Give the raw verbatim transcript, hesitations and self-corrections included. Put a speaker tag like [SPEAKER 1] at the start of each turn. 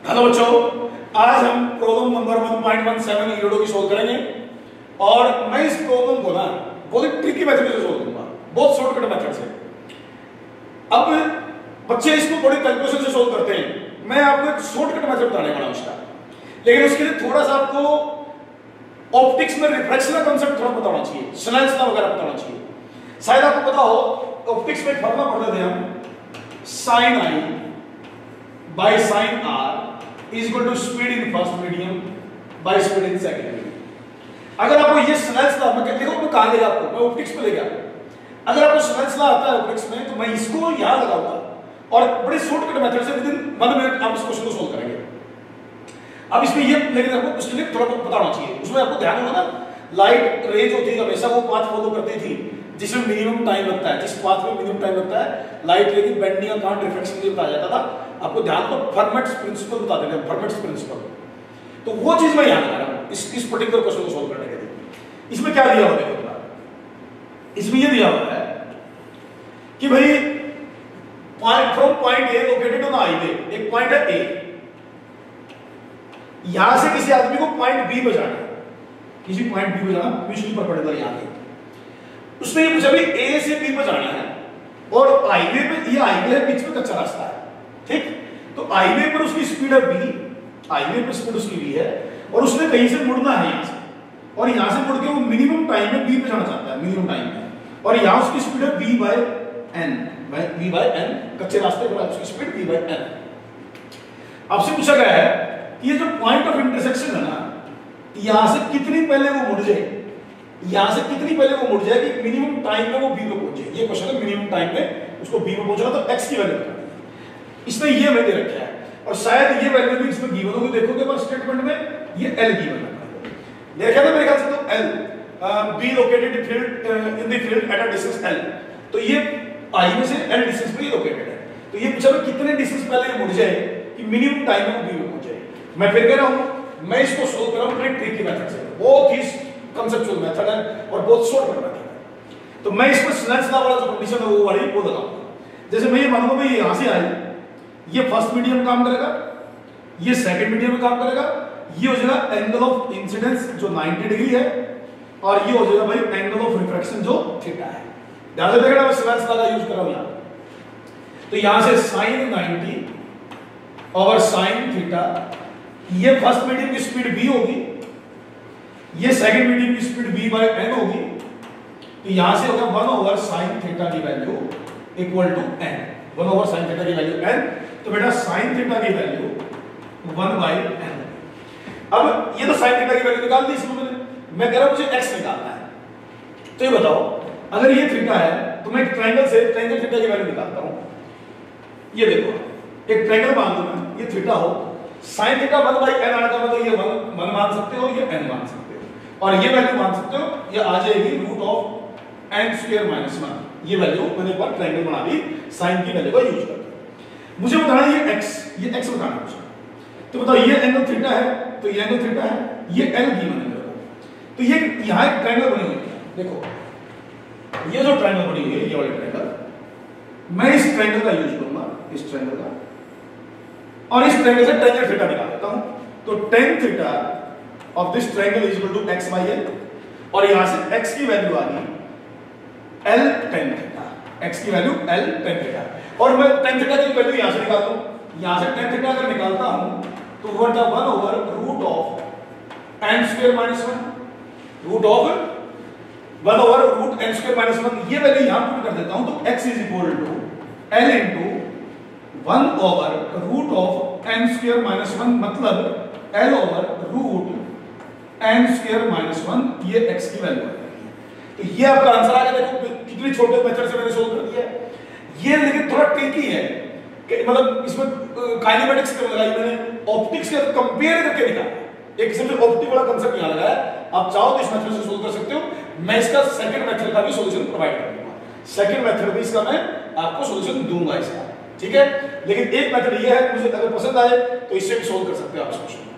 [SPEAKER 1] Hello बच्चों, आज हम problem number one point one seven यूडो की सोल्व करेंगे और मैं इस प्रॉब्लम को ना बहुत ही ट्रिकी मेथड से सोल्व करूंगा, बहुत शॉर्टकट मेथड से। अब बच्चे इसको बड़ी कैलकुलेशन से सोल्व करते हैं, मैं आपको एक शॉर्टकट मेथड बताने वाला हूं इसका। लेकिन उसके लिए थोड़ा सा आपको ऑप्टिक्स में रिफ्रैक्शन का कांसेप्ट थोड़ा पता होना चाहिए, स्नेल्स लॉ वगैरह पता होना चाहिए। शायद आपको पता हो ऑप्टिक्स में फॉर्मूला पढ़ते थे हम, sine I by sine R is equal to speed in first medium by speed in second medium. अगर आपको ये स्नेल्स लॉ, मैं देखो मैं कहां ले गया आपको, मैं ऑप्टिक्स पे ले गया। अगर आपको स्नेल्स लॉ आता है ऑप्टिक्स में तो मैं इसको यहां लगाऊंगा और बड़े शॉर्टकट मेथड से विद इन वन मिनट आप इस क्वेश्चन को सोल्व करेंगे। अब इसमें ये लेकिन आपको उसके लिए थोड़ा बहुत पता होना चाहिए। उसमें आपको ध्यान होगा ना, लाइट रे जो थी हमेशा वो पाथ फॉलो करती थी जिसमें मिनिमम टाइम लगता है, जिस पाथ में मिनिमम टाइम लगता है लाइट रे की बेंडिंग का काउंट रिफ्लेक्शन के लिए बताया जाता था। आपको ध्यान तो फर्मेट्स प्रिंसिपल बताते थे, फर्मेट्स प्रिंसिपल। तो वो चीज मैं याद कर रहा हूं इस इस पर्टिकुलर क्वेश्चन को सोल्व करने के लिए। इसमें क्या दिया हुआ देखो, इसमें ये दिया हुआ है कि भाई point from point A located on highway, एक पॉइंट है ए, यहां से किसी आदमी को पॉइंट बी पे जाना है, किसी पॉइंट बी पे जाना म्यूचुअली परपेंडिकुलर यहां पे। उसने ये पूछा भाई ए से बी पे जाना है और हाईवे पे, ये हाईवे है, बीच में कच्चा रास्ता है, ठीक। तो हाईवे पर उसकी स्पीड है बी, हाईवे पर स्पीड उसकी बी है और उसने कहीं से मुड़ना है यहां से, और यहां से मुड़ के वो मिनिमम टाइम में बी पे जाना चाहता है, मिनिमम टाइम में, और यहां उसकी स्पीड है B by N, B by N, कच्चे रास्ते पर उसकी स्पीड बी बाय एन। आपसे पूछा गया है कि ये जो पॉइंट ऑफ इंटरसेक्शन है ना, यहां से कितनी पहले वो मुड़ जाए, यहां से कितनी पहले वो मुड़ जाए कि मिनिमम टाइम में वो बी पे पहुंचे। ये क्वेश्चन है, मिनिमम टाइम में उसको बी पे पहुंचना, तो एक्स की वैल्यू बतानी है। इसमें ये हमें दे रखा है और शायद ये वैल्यू भी इसमें गिवन होगी, देखोगे पर स्टेटमेंट में ये एल गिवन है, देखा था मेरे ख्याल से, तो L B located in field in the field at a distance L, तो ये आई में से एल डिस्टेंस पे ये लोकेटेड है। तो ये पूछा कितने डिस्टेंस पहले ये मुड़ जाए कि मिनिमम टाइम में वो बी पे पहुंचे। मैं फिर कह रहा हूं मैं इसको सोल्व कर रहा हूं बड़े ट्रिकी मेथड से, बहुत ही कंसेप्चुअल मेथड है और बहुत शॉर्टकट मेथड है। तो मैं इसमें स्नेल्स लॉ वाला जो कंडीशन है वो वाली वो लगाऊंगा। जैसे मैं ये मानूंगा भाई यहां से आई, ये फर्स्ट मीडियम में काम करेगा, ये सेकंड मीडियम में काम करेगा, ये हो जाएगा एंगल ऑफ इंसिडेंस जो नब्बे डिग्री है और ये हो जाएगा भाई एंगल ऑफ रिफ्रैक्शन जो थीटा है। ध्यान से देखना, मैं स्नेल्स लॉ का यूज कर रहा हूं यहां। तो यहां से sin नब्बे और sin थीटा, ये फर्स्ट मीडियम की स्पीड v होगी, ये सेकंड मीडियम की स्पीड v बाय n होगी। तो यहां से होगा वन ओवर sin थीटा की value equal to n, one over sin theta की वैल्यू n। तो बेटा sin थीटा की वैल्यू वन बाय n। अब ये तो sin थीटा की वैल्यू निकाल दी इसमें मैंने, मैं कह रहा हूं मुझे x निकालना है। तो ये बताओ, अगर ये थीटा है तो मैं एक ट्रायंगल से टेंजेंट थीटा की वैल्यू निकालता हूं। ये देखो, एक ट्रायंगल मान लो मैं, ये थीटा हो, sin theta one by n आने का मतलब ये वन वन मान सकते हो, ये n मान सकते हो, और ये वैल्यू मान सकते हो, ये आ जाएगी root of n square minus one. ये वैल्यू मैंने एक बार ट्रायंगल बना दी sin की वैल्यू का यूज करके। मुझे बताना ये x, ये x बताना मुझे। तो बताओ ये एंगल थीटा है, तो ये एंगल थीटा है, ये l गिवन है। तो ये यहां एक ट्रायंगल बनी हुई है, देखो ये जो ट्रायंगल बनी हुई है, ये वाली ट्रायंगल, मैं इस ट्रायंगल का यूज करूंगा, इस ट्रायंगल का, और इस ट्रायंगल से टेंजेंट थीटा निकाल देता हूं। तो tan theta of this triangle is equal to x by l, और यहां से x की वैल्यू आ गई l tan थीटा, x की वैल्यू l tan थीटा, और मैं tan थीटा की वैल्यू यहां से निकालता हूं। यहां से tan थीटा अगर निकालता हूं तो what the one over root of n square minus one, root of one over root n square minus one, ये वैल्यू यहां पुट कर देता हूं। तो x is equal to l into one over root of n square minus one, मतलब l over root n square minus one, ये x की वैल्यू है। तो ये आपका आंसर आ गया। देखो कितनी छोटे मेथड से मैंने सोल्व कर दिया है। ये लेकिन थोड़ा ट्रिकी है कि मतलब इसमें काइनेमेटिक्स के लगाई मैंने, ऑप्टिक्स के कंपेयर करके निकाला, एक किस्म से ऑप्टिक वाला कांसेप्ट यहां लगाया। आप चाहो तो इस मेथड से सोल्व कर सकते हो। मैं इसका सेकंड मेथड का भी सॉल्यूशन प्रोवाइड कर दूंगा, सेकंड मेथड भी इसका मैं आपको सॉल्यूशन दूंगा इसका, ठीक है। लेकिन एक मेथड ये है, मुझे अगर पसंद आए तो इससे भी सोल्व कर सकते हो आप इस क्वेश्चन।